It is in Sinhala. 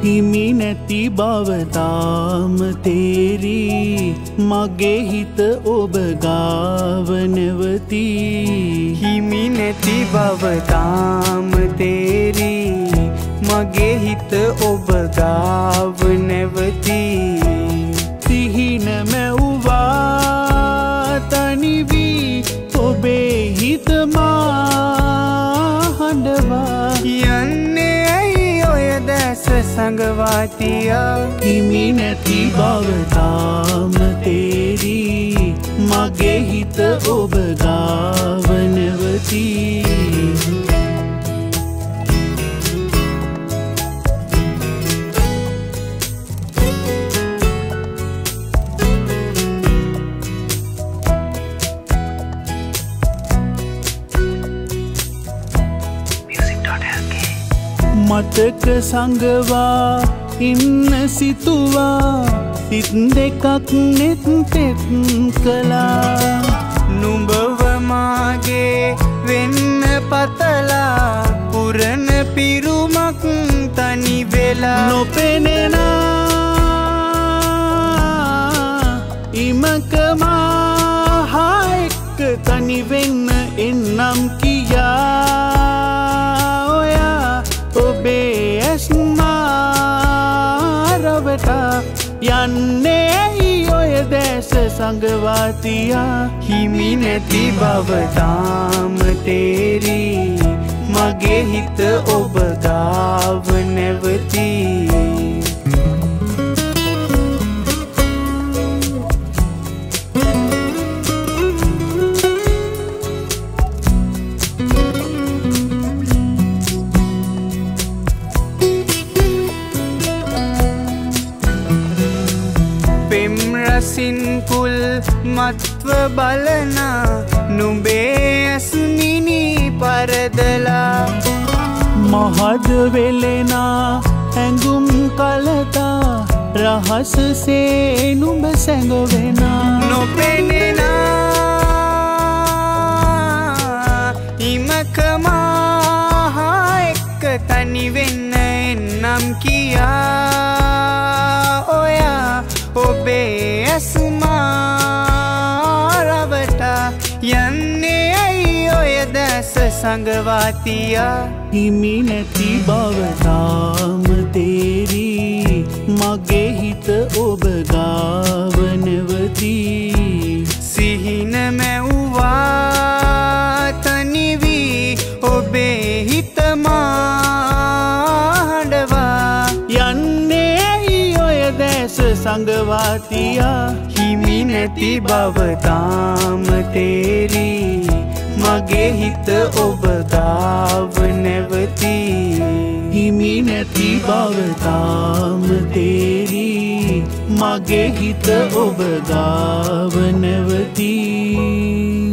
හිමි නැති බව තාම තේරී මගේ හිත ඔබ ගාව නැවතී හිමි නැති බව තාම තේරී මගේ හිත ඔබ ගාව නැවතී සිහින මැව්වා තනි වී ඔබේ හිත මා හඬවා යන්නේ ඇයි ඔය දැස සංගවා තියා හිමි නැති බව තාම තේරී මගේ හිත ඔබ ගාව නැවතී මතක සංගවා ඉන්න සිතුවා සිත් දෙකක් නෙත් තෙත් කළා නුඹව මාගේ වෙන්න පතලා පුරන පිරුමක් තනි වෙලා නොපෙනෙන ඉමක මා එක්ක තනි වෙන්න එන්නම් කියා ඔබේ ඇස් මාරවටා යන්නේ ඇයි ඔය දැස සංගවා තියා හිමි නැති බව තාම තේරී මගේ හිත ඔබ ගාව නැවතී සින්කුල් මත්ව බලන නුඹේ ඇස්මිනි පරදලා මහද වෙලෙනා ඇඟුම් කලතා රහසසේ නුඹ සැඟවෙනා නොපෙනෙන ඉමක මා එක්ක තනි වෙන්න එන්නම් කියා ඔබේ ඇස් මාරවටා යන්නේ ඇයි ඔය දැස සංගවා තියා හිමි නැති බව තාම තේරී මගේ හිත ඔබ ගාව නැවතී සිහින මැව්වා තනි වී ඔබේ හිත මා හඬවා යන්නේ ඇයි ඔය දැස සංගවා තියා හිමි නැති බව තාම තේරී මගේ හිත ඔබ ගාව නැවතී හිමි නැති බව තාම තේරී මගේ හිත ඔබ ගාව නැවතී